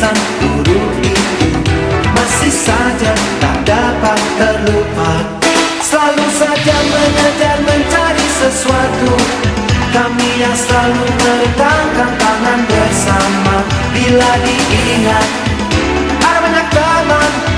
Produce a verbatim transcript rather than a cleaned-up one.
pesan guru itu masih saja tak dapat terlupa. Selalu saja mengejar mencari sesuatu, kami yang selalu merentangkan tangan bersama. Bila diingat ada banyak teman